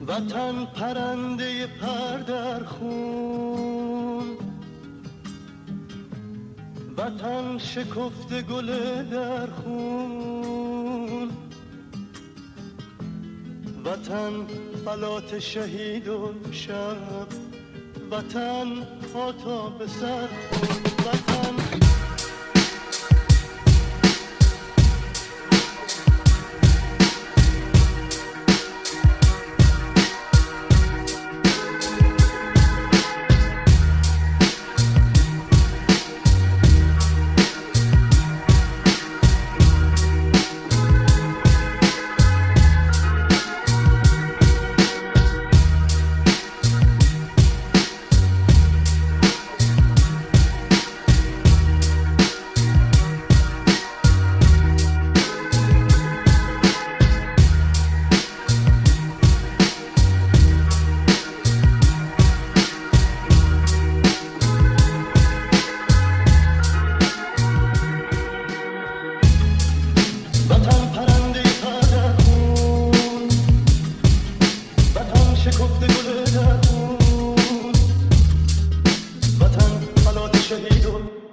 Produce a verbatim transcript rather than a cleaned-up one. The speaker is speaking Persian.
وطن پرنده پر در خون، وطن شکفته گل در خون، وطن فلات شهید و شب، وطن آتاب سر خون، وطن شکفته گل در خون، وطن فلات شهید و